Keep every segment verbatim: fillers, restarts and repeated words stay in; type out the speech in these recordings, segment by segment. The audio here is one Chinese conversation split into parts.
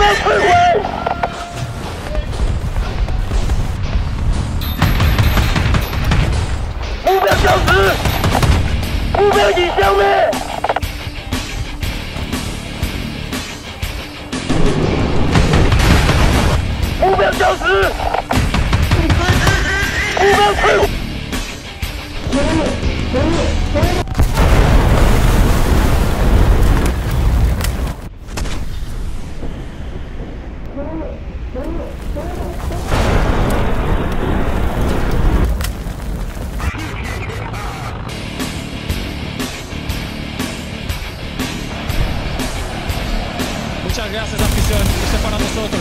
标摧毁！目标消失！目标已消灭！目标消失！目标摧毁！ Muchas gracias, afición. Esto es para nosotros.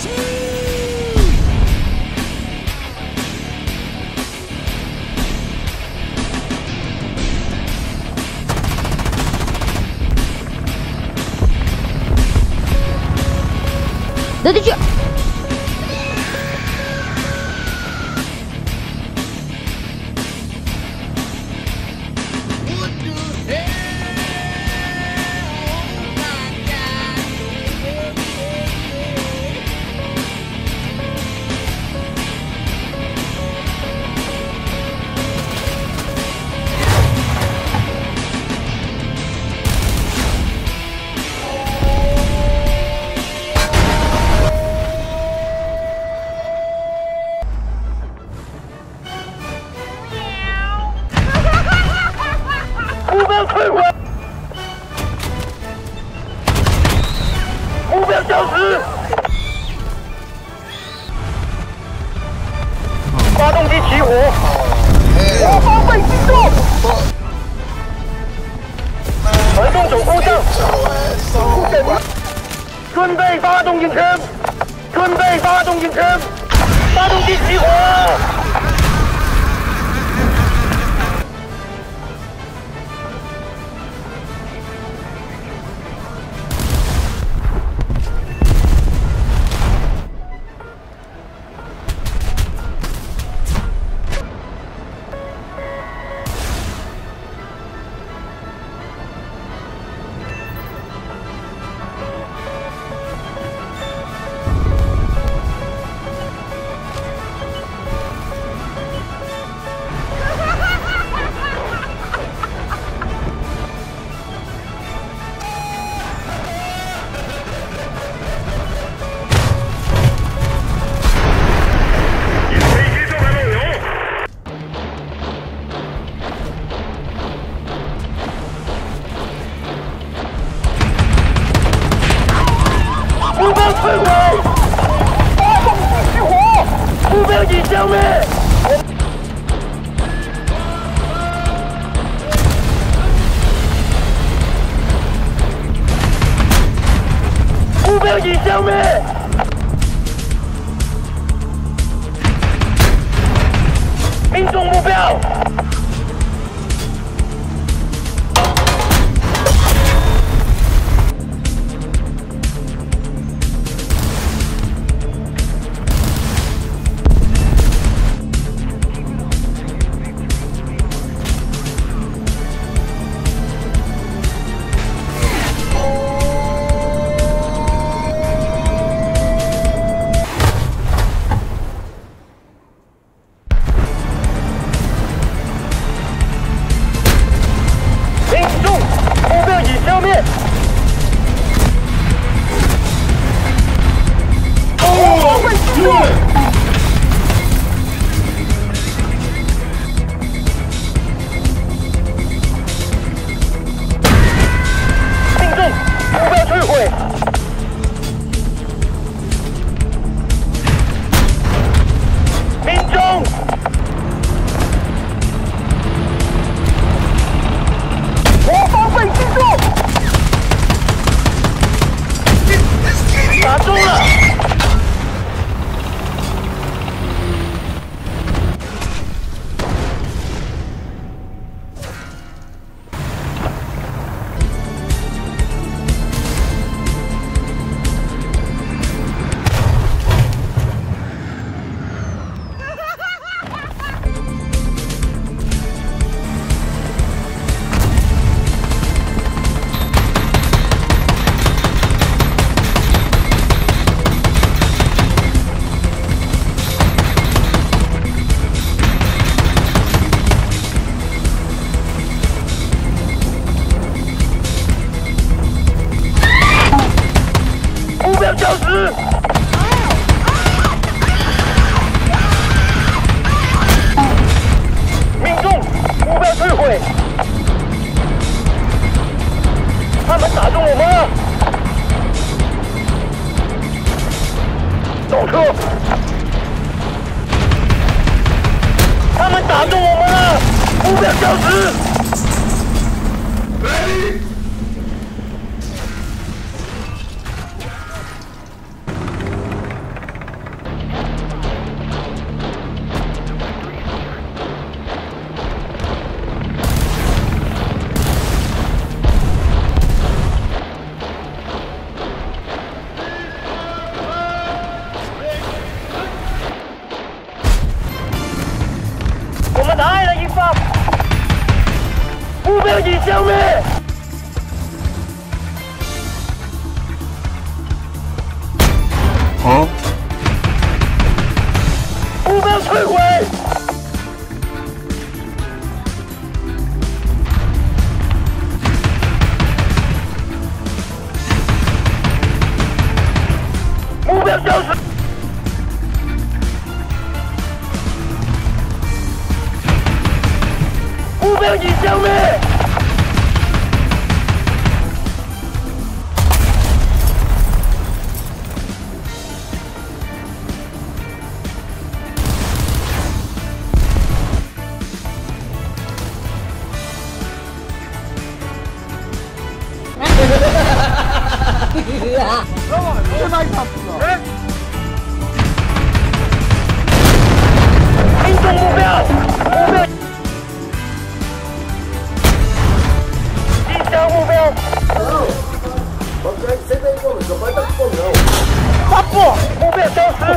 Да ты чё? 目标摧毁！目标消失！发动机起火！我方被击中！传动总方向！准备发动引擎！准备发动引擎！发动机起火！ 目标摧毁！发动机熄火！目标已消灭！目标已消灭！命中目标！ 标消失！命中，目标摧毁！他们打中我们了！倒车！他们打中我们了！目标消失！ 我们打爱了一方，目标已消灭。 啊！ 目标摧毁。目标消失。 目标已消灭。 这哪一场死了？ 哎！命中目标，目标。 目标！发布！目标消失！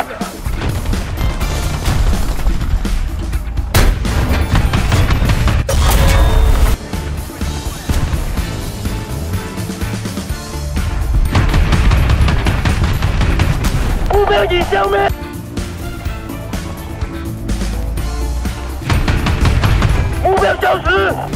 目标已消灭！目标消失！